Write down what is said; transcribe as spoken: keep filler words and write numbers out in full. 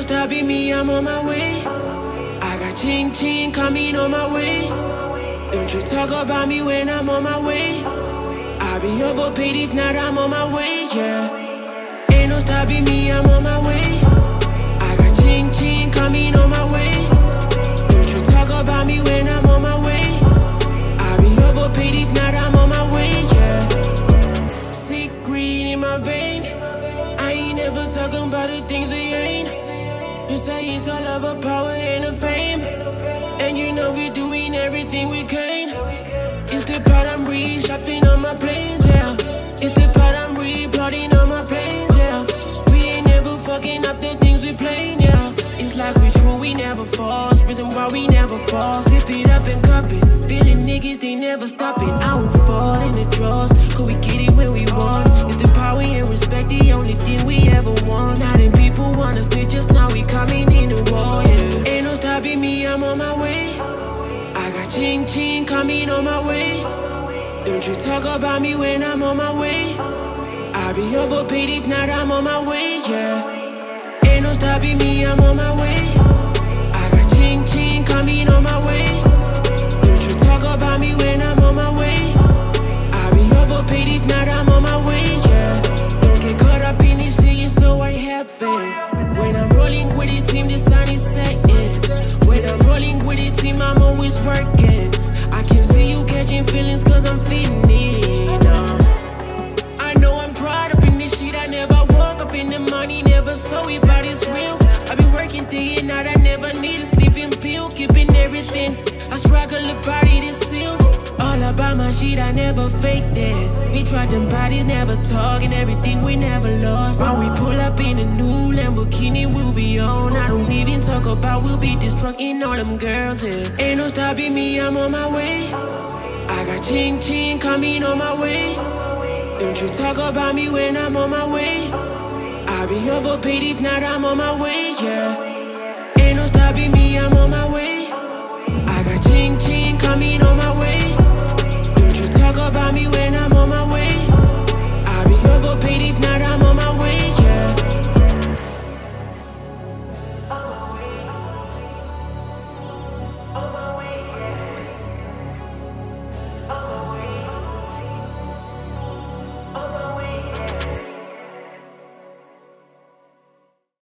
stopping me, I'm on my way. I got ching ching coming on my way. Don't you talk about me when I'm on my way. I'll be overpaid if not, I'm on my way, yeah. Ain't no stopping me, I'm on my way. I got ching ching coming on my way. Don't you talk about me when I'm on my way. I'll be overpaid if not, I'm on my way, yeah. Sick green in my veins. I ain't never talking about the things we ain't. You say it's all about power and the fame, and you know we're doing everything we can. It's the part I'm re shopping on my planes, yeah. It's the part I'm re plotting on my planes, yeah. We ain't never fucking up the things we playing, yeah. It's like we true, we never fall. Reason why we never fall. Sip it up and cup it. Feeling niggas, they never stopping. I won't fall in the draws, cause we get it when we want. It's the power and respect, the only thing we ever want. Now them people wanna snitch, just now we coming in the wall, yeah. Ain't no stopping me, I'm on my way. I got ching ching coming on my way. Don't you talk about me when I'm on my way. I'll be overpaid if not, I'm on my way, yeah. Ain't no stopping me, I'm on my way. I got ching ching coming on my way. Don't you talk about me when I'm on my way. I'll be overpaid if not, I'm on my way, yeah. Don't get caught up in this shit, it's so what happened. When I'm rolling with the team, the sun is setting. When I'm rolling with the team, I'm always working. I can see you catching feelings cause I'm feeling it, uh. I know I'm dried up in this shit, I never woke up in the money, never saw it, but it's real. I been working day and night, I never need a sleeping pill, keeping everything. I struggle about it, it's sealed. All about my shit, I never faked it. We tried them bodies, never talking, everything we never lost. When we pull up in a new Lamborghini, we'll be on. I don't even talk about we'll be destructing all them girls, yeah. Ain't no stopping me, I'm on my way. I got ching ching coming on my way. Don't you talk about me when I'm on my way. I'll be overpaid if not, I'm on my way, yeah.